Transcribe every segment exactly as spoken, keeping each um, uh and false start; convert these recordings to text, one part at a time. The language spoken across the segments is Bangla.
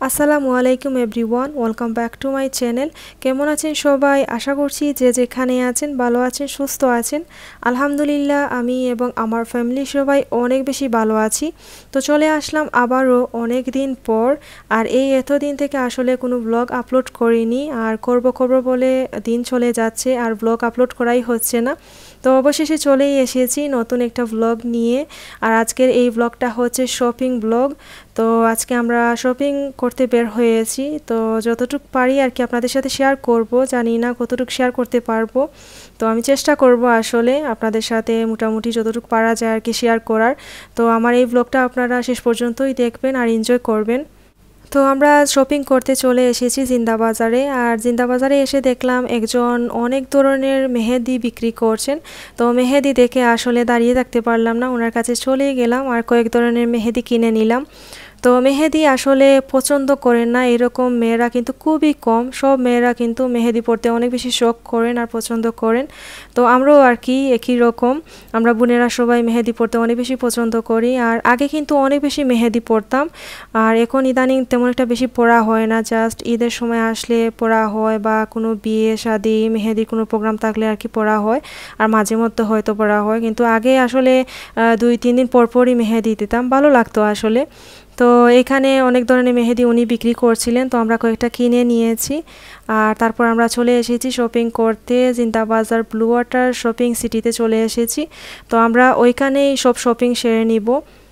আসসালামু আলাইকুম everyone, welcome back to my channel. কেমন আছেন সবাই? আশা করছি যে যেখানে আছেন ভালো আছেন, সুস্থ আছেন। আলহামদুলিল্লাহ আমি এবং আমার ফ্যামিলি সবাই অনেক বেশি ভালো আছি। তো চলে আসলাম আবারও অনেক দিন পর। আর এই এতদিন থেকে আসলে কোনো ব্লগ আপলোড করিনি, আর করব করব বলে দিন চলে যাচ্ছে আর ব্লগ আপলোড করাই হচ্ছে না। তো অবশেষে চলেই এসেছি নতুন একটা ব্লগ নিয়ে। আর আজকের এই ব্লগটা হচ্ছে শপিং ব্লগ। তো আজকে আমরা শপিং করতে বের হয়েছি। তো যতটুকু পারি আর কি আপনাদের সাথে শেয়ার করব, জানি না কতটুকু শেয়ার করতে পারবো। তো আমি চেষ্টা করব আসলে আপনাদের সাথে মোটামুটি যতটুকু পারা যায় আর কি শেয়ার করার। তো আমার এই ব্লগটা আপনারা শেষ পর্যন্তই দেখবেন আর এনজয় করবেন। তো আমরা শপিং করতে চলে এসেছি জিন্দা বাজারে। আর জিন্দা বাজারে এসে দেখলাম একজন অনেক ধরনের মেহেদি বিক্রি করছেন। তো মেহেদি দেখে আসলে দাঁড়িয়ে থাকতে পারলাম না, ওনার কাছে চলে গেলাম আর কয়েক ধরনের মেহেদি কিনে নিলাম। তো মেহেদি আসলে পছন্দ করেন না এরকম মেয়েরা কিন্তু খুবই কম। সব মেয়েরা কিন্তু মেহেদি পরতে অনেক বেশি শখ করেন আর পছন্দ করেন। তো আমরাও আর কি একই রকম, আমরা বোনেরা সবাই মেহেদি পরতে অনেক বেশি পছন্দ করি। আর আগে কিন্তু অনেক বেশি মেহেদি পরতাম, আর এখন ইদানিং তেমন একটা বেশি পরা হয় না, জাস্ট ঈদের সময় আসলে পরা হয় বা কোনো বিয়ে শাদি মেহেদির কোনো প্রোগ্রাম থাকলে আর কি পরা হয়, আর মাঝে মধ্যে হয়তো পরা হয়। কিন্তু আগে আসলে দুই তিন দিন পর পরই মেহেদি দিতাম, ভালো লাগতো আসলে। তো এখানে অনেক ধরনের মেহেদি উনি বিক্রি করছিলেন, তো আমরা কয়েকটা কিনে নিয়েছি। আর তারপর আমরা চলে এসেছি শপিং করতে জিন্দা বাজার ব্লু ওয়াটার শপিং সিটিতে চলে এসেছি। তো আমরা ওইখানেই সব শপিং সেরে নিব।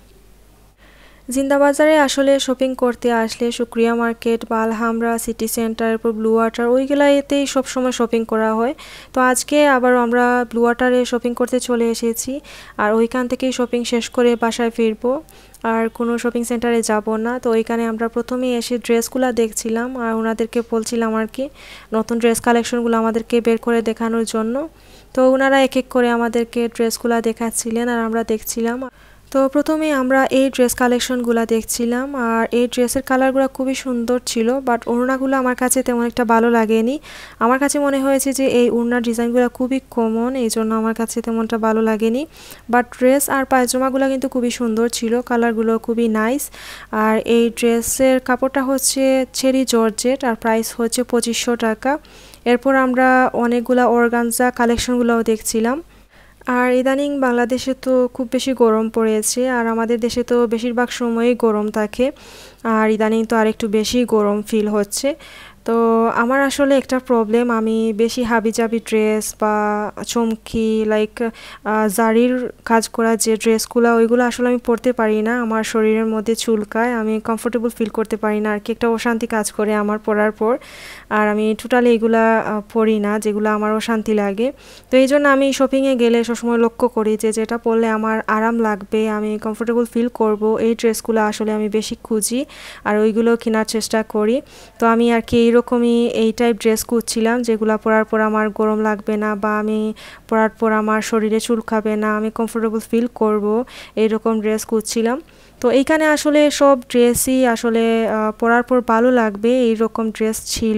জিন্দা বাজারে আসলে শপিং করতে আসলে শুক্রিয়া মার্কেট বা আলহামরা সিটি সেন্টার এরপর ব্লু ওয়াটার ওইগুলাতেই সবসময় শপিং করা হয়। তো আজকে আবার আমরা ব্লু ওয়াটারে শপিং করতে চলে এসেছি, আর ওইখান থেকেই শপিং শেষ করে বাসায় ফিরবো, আর কোনো শপিং সেন্টারে যাব না। তো ওইখানে আমরা প্রথমেই এসে ড্রেসগুলো দেখছিলাম আর ওনাদেরকে বলছিলাম আর কি নতুন ড্রেস কালেকশনগুলো আমাদেরকে বের করে দেখানোর জন্য। তো ওনারা এক এক করে আমাদেরকে ড্রেসগুলো দেখাচ্ছিলেন আর আমরা দেখছিলাম। তো প্রথমে আমরা এই ড্রেস কালেকশনগুলো দেখছিলাম, আর এই ড্রেসের কালারগুলো খুবই সুন্দর ছিল, বাট ওড়নাগুলো আমার কাছে তেমন একটা ভালো লাগেনি। আমার কাছে মনে হয়েছে যে এই ওড়নার ডিজাইনগুলো খুবই কমন, এই জন্য আমার কাছে তেমনটা ভালো লাগেনি। বাট ড্রেস আর পায়জামাগুলো কিন্তু খুবই সুন্দর ছিল, কালারগুলো খুবই নাইস। আর এই ড্রেসের কাপড়টা হচ্ছে চেরি জর্জেট আর প্রাইস হচ্ছে পঁচিশশো টাকা। এরপর আমরা অনেকগুলা অর্গানজা কালেকশনগুলোও দেখছিলাম। আর ইদানিং বাংলাদেশে তো খুব বেশি গরম পড়েছে, আর আমাদের দেশে তো বেশিরভাগ সময়ই গরম থাকে, আর ইদানিং তো আরেকটু বেশি গরম ফিল হচ্ছে। তো আমার আসলে একটা প্রবলেম, আমি বেশি হাবিজাবি ড্রেস বা চমকি লাইক জারির কাজ করা যে ড্রেসগুলো ওইগুলো আসলে আমি পরতে পারি না, আমার শরীরের মধ্যে চুলকায়, আমি কমফোর্টেবল ফিল করতে পারি না আর কি, একটা অশান্তি কাজ করে আমার পরার পর। আর আমি টোটালি এগুলা পরি না যেগুলো আমার অশান্তি লাগে। তো এই জন্য আমি শপিংয়ে গেলে সবসময় লক্ষ্য করি যে যেটা পরলে আমার আরাম লাগবে, আমি কমফোর্টেবল ফিল করব, এই ড্রেসগুলো আসলে আমি বেশি খুঁজি আর ওইগুলো কেনার চেষ্টা করি। তো আমি আর কি এইরকমই এই টাইপ ড্রেস খুঁজছিলাম যেগুলো পরার পর আমার গরম লাগবে না বা আমি পরার পর আমার শরীরে চুলকাবে না, আমি কমফোর্টেবল ফিল করব, এইরকম ড্রেস খুঁজছিলাম। তো এইখানে আসলে সব ড্রেসই আসলে পরার পর ভালো লাগবে এইরকম ড্রেস ছিল।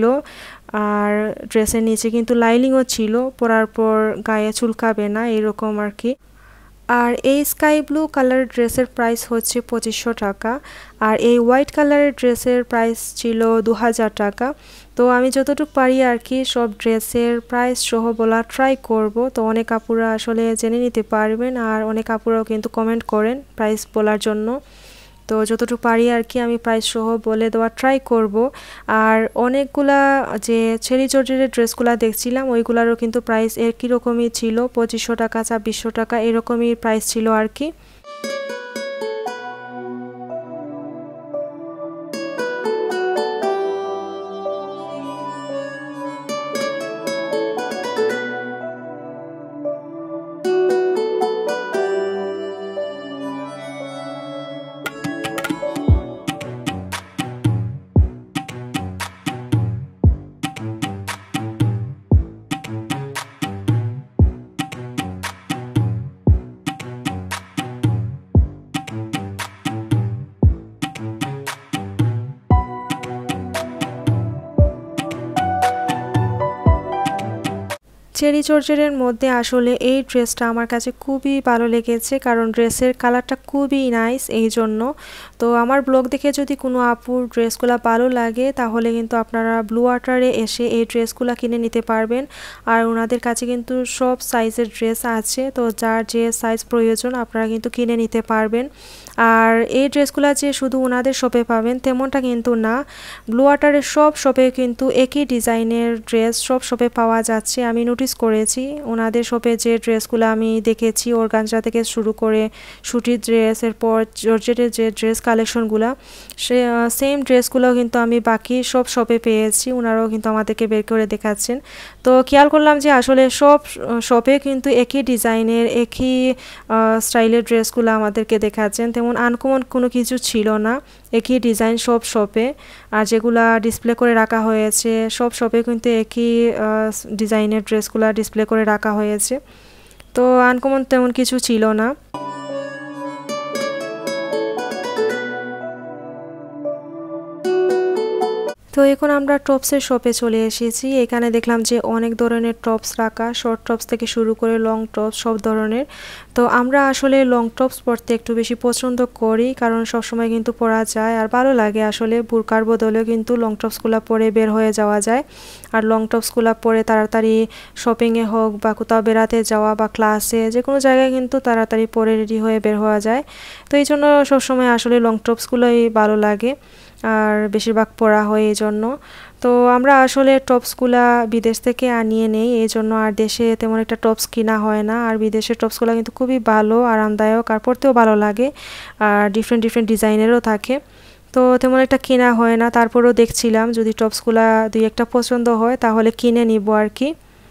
আর ড্রেসের নিচে কিন্তু লাইনিংও ছিল, পরার পর গায়ে চুলকাবে না এরকম আর কি। আর এই স্কাই ব্লু কালারের ড্রেসের প্রাইস হচ্ছে পঁচিশশো টাকা, আর এই হোয়াইট কালারের ড্রেসের প্রাইস ছিল দু হাজার টাকা। তো আমি যতটুকু পারি আর কি সব ড্রেসের প্রাইস সহ বলা ট্রাই করব। তো অনেক আপুরা আসলে জেনে নিতে পারবেন, আর অনেক আপুরাও কিন্তু কমেন্ট করেন প্রাইস বলার জন্য। তো যতটুকু পারি আর কি আমি প্রাইস সহ বলে দেওয়ার ট্রাই করব। আর অনেকগুলা যে চেরি জর্জেটের ড্রেসগুলো দেখছিলাম ওইগুলারও কিন্তু প্রাইস একই রকমই ছিল, পঁচিশশো টাকা ছাব্বিশশো টাকা এরকমই প্রাইস ছিল আর কি। চেরি জর্জেটের মধ্যে আসলে এই ড্রেসটা আমার কাছে খুবই ভালো লেগেছে, কারণ ড্রেসের কালারটা খুবই নাইস। এই জন্য তো আমার ব্লগ দেখে যদি কোনো আপুর ড্রেসগুলো ভালো লাগে তাহলে কিন্তু আপনারা ব্লু ওয়াটারে এসে এই ড্রেসগুলো কিনে নিতে পারবেন। আর ওনাদের কাছে কিন্তু সব সাইজের ড্রেস আছে, তো যার যে সাইজ প্রয়োজন আপনারা কিন্তু কিনে নিতে পারবেন। আর এই ড্রেসগুলো যে শুধু ওনাদের শপে পাবেন তেমনটা কিন্তু না, ব্লু ওয়াটারের সব শপে কিন্তু একই ডিজাইনের ড্রেস সব শপে পাওয়া যাচ্ছে। আমি নোটিস করেছি ওনাদের শপে যে ড্রেসগুলো আমি দেখেছি অর্গানজা থেকে শুরু করে সুতির ড্রেস, এরপর জর্জেটের যে ড্রেস কালেকশনগুলো, সে সেম ড্রেসগুলো কিন্তু আমি বাকি সব শপে পেয়েছি। ওনারাও কিন্তু আমাদেরকে বের করে দেখাচ্ছেন। তো খেয়াল করলাম যে আসলে সব শপে কিন্তু একই ডিজাইনের একই স্টাইলের ড্রেসগুলো আমাদেরকে দেখাচ্ছেন, তেমন আনকমন কোনো কিছু ছিল না, একই ডিজাইন সব শপে। আর যেগুলা ডিসপ্লে করে রাখা হয়েছে সব শপে কিন্তু একই ডিজাইনের ড্রেসগুলো ডিসপ্লে করে রাখা হয়েছে, তো আনকমন তেমন কিছু ছিল না। তো এখন আমরা টপসের শপে চলে এসেছি। এখানে দেখলাম যে অনেক ধরনের টপস রাখা, শর্ট টপস থেকে শুরু করে লং টপস সব ধরনের। তো আমরা আসলে লং টপস পরতে একটু বেশি পছন্দ করি, কারণ সবসময় কিন্তু পরা যায় আর ভালো লাগে। আসলে বুরকার বদলেও কিন্তু লং টপসগুলো পরে বের হয়ে যাওয়া যায়, আর লং টপসগুলো পরে তাড়াতাড়ি শপিংয়ে হোক বা কোথাও বেড়াতে যাওয়া বা ক্লাসে যে কোনো জায়গায় কিন্তু তাড়াতাড়ি পরে রেডি হয়ে বের হওয়া যায়। তো এই জন্য সবসময় আসলে লং টপসগুলোই ভালো লাগে আর বেশিরভাগ পরা হয় এই জন্য। তো আমরা আসলে টপসগুলা বিদেশ থেকে আনিয়ে নেই, এই জন্য আর দেশে তেমন একটা টপস কিনা হয় না। আর বিদেশের টপসগুলো কিন্তু খুবই ভালো, আরামদায়ক আর পরতেও ভালো লাগে, আর ডিফারেন্ট ডিফারেন্ট ডিজাইনেরও থাকে। তো তেমন একটা কেনা হয় না, তারপরেও দেখছিলাম যদি টপসগুলা দুই একটা পছন্দ হয় তাহলে কিনে নিব আর কি।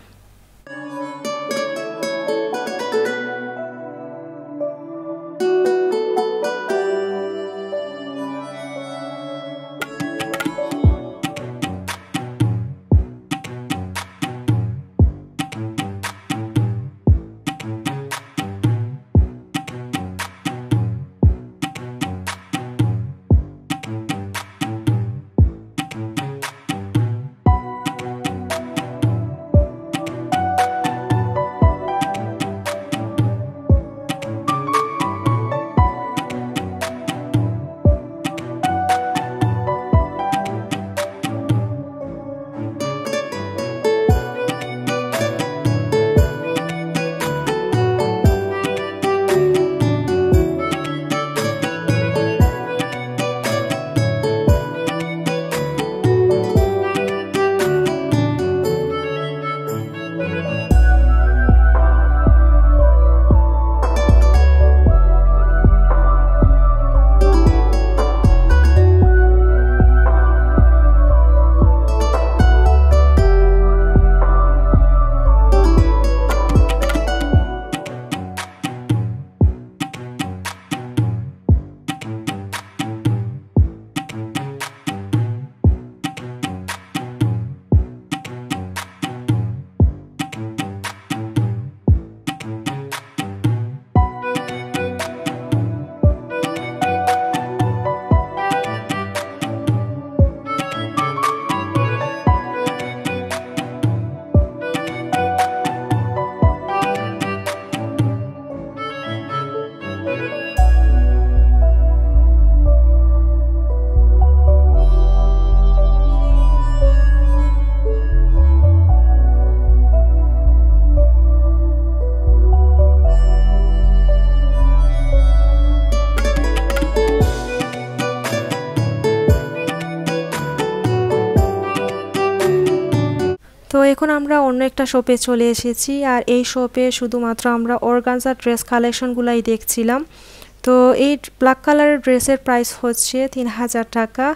তো এখন আমরা অন্য একটা শপে চলে এসেছি, আর এই শপে শুধুমাত্র আমরা অর্গানজা ড্রেস কালেকশনগুলাই দেখছিলাম। তো এই ব্ল্যাক কালারের ড্রেসের প্রাইস হচ্ছে তিন হাজার টাকা,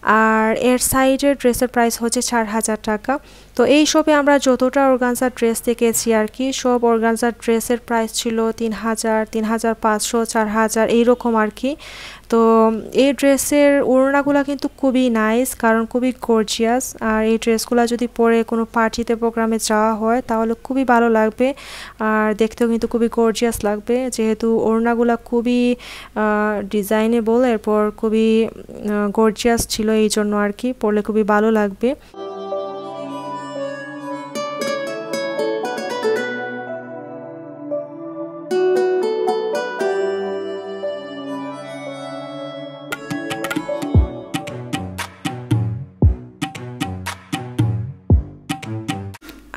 আর এর সাইডের ড্রেসের প্রাইস হচ্ছে চার হাজার টাকা। তো এই শপে আমরা যতটা অর্গানজা ড্রেস দেখেছি আর কি, সব অর্গানজা ড্রেসের প্রাইস ছিল তিন হাজার, তিন হাজার পাঁচশো, চার হাজার এইরকম আর কি। তো এই ড্রেসের ওড়নাগুলো কিন্তু খুবই নাইস, কারণ খুবই গর্জিয়াস। আর এই ড্রেসগুলো যদি পরে কোনো পার্টিতে প্রোগ্রামে যাওয়া হয় তাহলে খুবই ভালো লাগবে, আর দেখতেও কিন্তু খুবই গর্জিয়াস লাগবে, যেহেতু ওড়নাগুলো খুবই ডিজাইনেবল, এরপর খুবই গর্জিয়াস ছিল, এই জন্য আর কি পরলে খুবই ভালো লাগবে।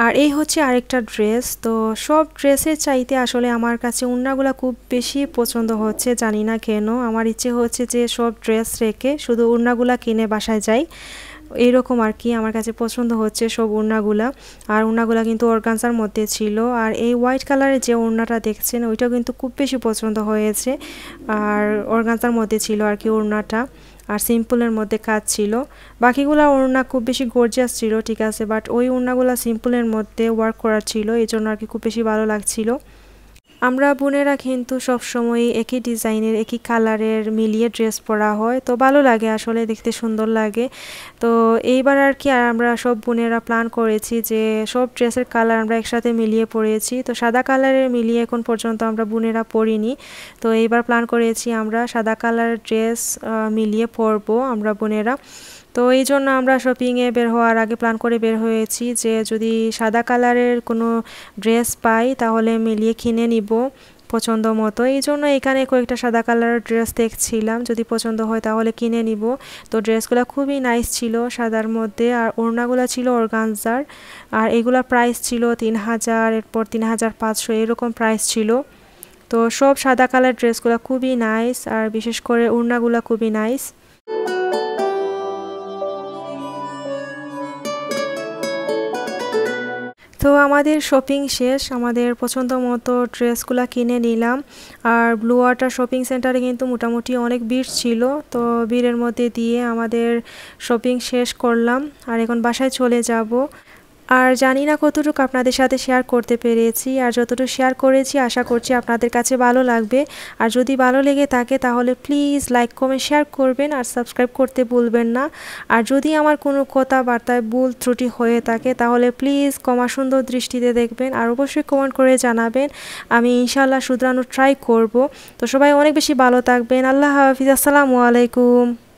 আর এই হচ্ছে আরেকটা ড্রেস। তো সব ড্রেসের চাইতে আসলে আমার কাছে ওড়নাগুলো খুব বেশি পছন্দ হচ্ছে, জানি না কেন। আমার ইচ্ছে হচ্ছে যে সব ড্রেস রেখে শুধু ওড়নাগুলো কিনে বাসায় যাই, এইরকম আর কি। আমার কাছে পছন্দ হচ্ছে সব ওড়নাগুলা। আর ওড়নাগুলা কিন্তু অর্গানজার মধ্যে ছিল। আর এই হোয়াইট কালারের যে ওড়নাটা দেখছেন ওইটাও কিন্তু খুব বেশি পছন্দ হয়েছে, আর অর্গানজার মধ্যে ছিল আর কি ওড়নাটা, আর সিম্পলের মধ্যে কাজ ছিল। বাকিগুলা ওড়না খুব বেশি গর্জিয়াস ছিল, ঠিক আছে, বাট ওই ওড়নাগুলা সিম্পলের মধ্যে ওয়ার্ক করা ছিল, এই জন্য আর কি খুব বেশি ভালো লাগছিল। আমরা বোনেরা কিন্তু সবসময় একই ডিজাইনের একই কালারের মিলিয়ে ড্রেস পরা হয়, তো ভালো লাগে আসলে, দেখতে সুন্দর লাগে। তো এইবার আর কি আমরা সব বোনেরা প্ল্যান করেছি যে সব ড্রেসের কালার আমরা একসাথে মিলিয়ে পরেছি। তো সাদা কালারের মিলিয়ে এখন পর্যন্ত আমরা বোনেরা পরিনি, তো এইবার প্ল্যান করেছি আমরা সাদা কালারের ড্রেস মিলিয়ে পরবো আমরা বোনেরা। তো এই জন্য আমরা শপিংয়ে বের হওয়ার আগে প্ল্যান করে বের হয়েছি যে যদি সাদা কালারের কোনো ড্রেস পাই তাহলে মিলিয়ে কিনে নিব পছন্দ মতো। এই জন্য এখানে কয়েকটা সাদা কালারের ড্রেস দেখছিলাম, যদি পছন্দ হয় তাহলে কিনে নিব। তো ড্রেসগুলো খুবই নাইস ছিল সাদার মধ্যে, আর ওড়নাগুলো ছিল অর্গানজার, আর এগুলোর প্রাইস ছিল তিন হাজার, এরপর তিন হাজার পাঁচশো এরকম প্রাইস ছিল। তো সব সাদা কালার ড্রেসগুলো খুবই নাইস, আর বিশেষ করে ওড়নাগুলো খুবই নাইস। তো আমাদের শপিং শেষ, আমাদের পছন্দ মতো ড্রেসগুলো কিনে নিলাম। আর ব্লু ওয়াটার শপিং সেন্টারে কিন্তু মোটামুটি অনেক ভিড় ছিল, তো ভিড়ের মধ্যে দিয়ে আমাদের শপিং শেষ করলাম, আর এখন বাসায় চলে যাব। আর জানি না কতটুকু আপনাদের সাথে শেয়ার করতে পেরেছি, আর যতটুকু শেয়ার করেছি আশা করছি আপনাদের কাছে ভালো লাগবে। আর যদি ভালো লেগে থাকে তাহলে প্লিজ লাইক কমেন্ট শেয়ার করবেন, আর সাবস্ক্রাইব করতে ভুলবেন না। আর যদি আমার কোনো কথাবার্তায় ভুল ত্রুটি হয়ে থাকে তাহলে প্লিজ ক্ষমা সুন্দর দৃষ্টিতে দেখবেন, আর অবশ্যই কমেন্ট করে জানাবেন, আমি ইনশাআল্লাহ শুধরানোর ট্রাই করব। তো সবাই অনেক বেশি ভালো থাকবেন। আল্লাহ হাফিজ, আসসালামু আলাইকুম।